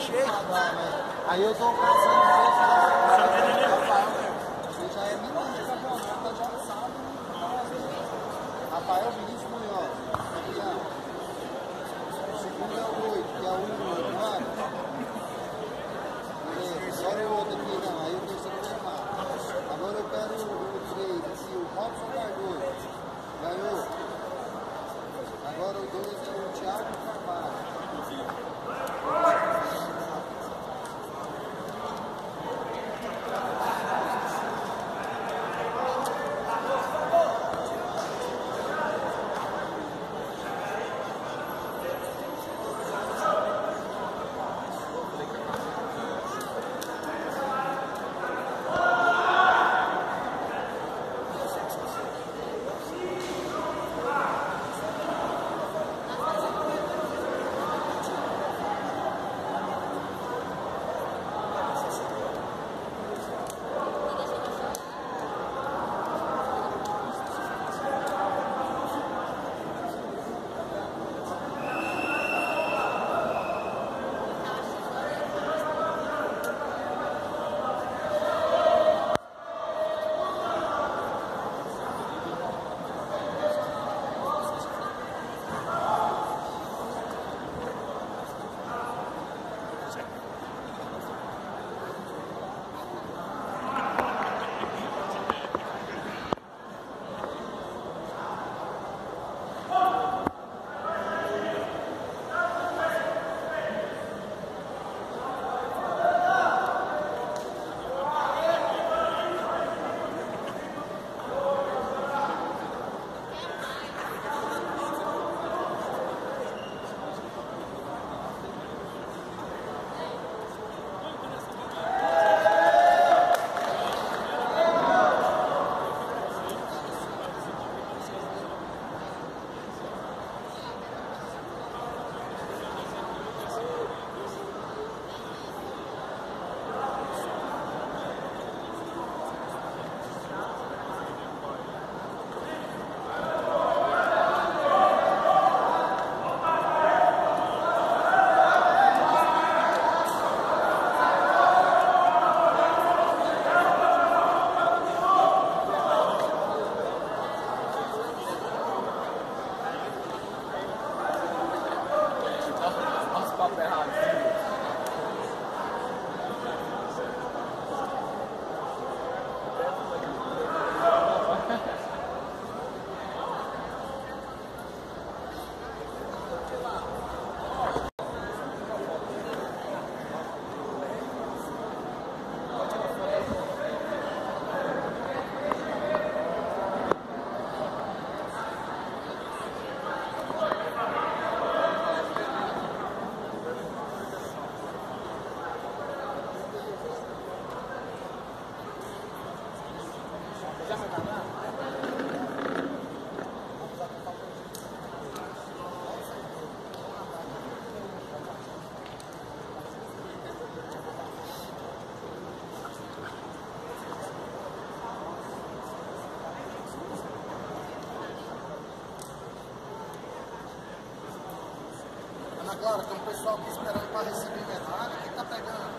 cheio. Aí eu tô caçando você já é milhão de campeonato, já sabe. Rafael Vinícius Munhoz. O segundo é o 8, que é o 1, mano. Agora o outro aqui, não. Aí o terceiro vai lá. Agora eu quero o 3, assim, o Robson Cardoso. Ganhou. Agora o 2 é o Thiago Carvalho. Agora tem um pessoal aqui esperando para receber medalha. O que tá pegando?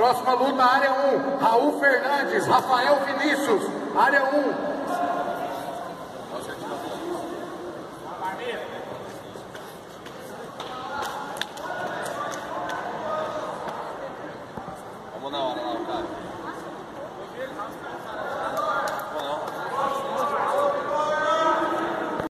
Próxima luta, área 1. Raul Fernandes, Rafael Vinícius, área 1. Vamos na hora lá, cara.